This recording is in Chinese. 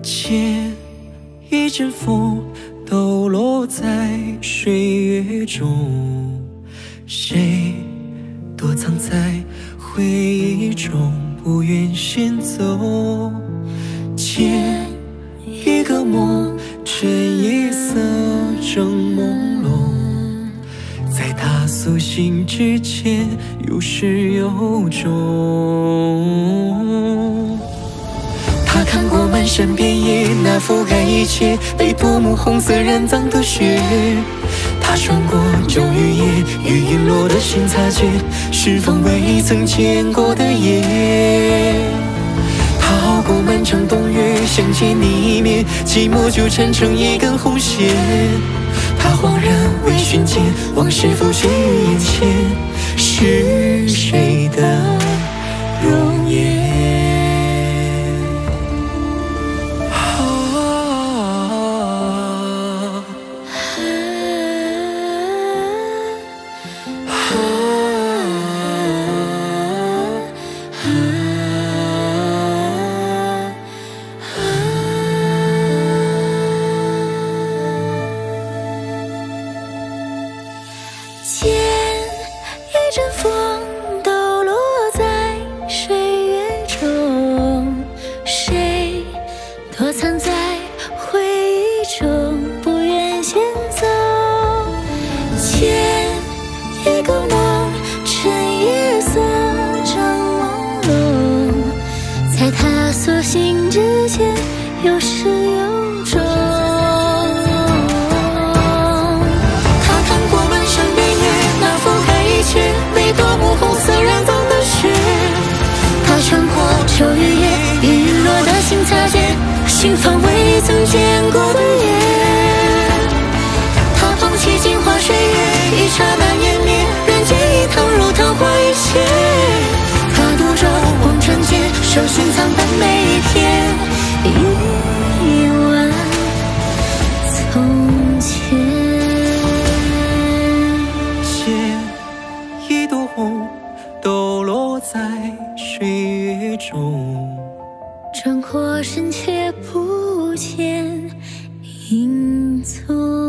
借一阵风，抖落在水月中。谁躲藏在回忆中，不愿先走。借一个梦，趁夜色正朦胧，在他苏醒之前，有始有终。他看过漫山遍野那覆盖一切被夺目红色染脏的雪，他穿过旧雨夜，与陨落的心擦肩，是否未曾见过的夜？他熬过漫长冬月，想见你一面，寂寞就缠成一根红线。他恍然微醺间，往事浮现于眼前，是谁的容颜？ 借一阵风，抖落在水月中。谁躲藏在回忆中，不愿先走。借一个梦，趁夜色正朦胧，在他苏醒之前，有始有终。被夺目红色染脏的雪，他穿过秋雨夜，与陨落的心擦肩，心房未曾见过的夜。他放弃镜花水月，一刹那湮灭，人间一趟如昙花一现。他独守红尘间，守寻藏的每一天，一万从前。 一朵红，抖落在水月中， 转过身却不见影踪。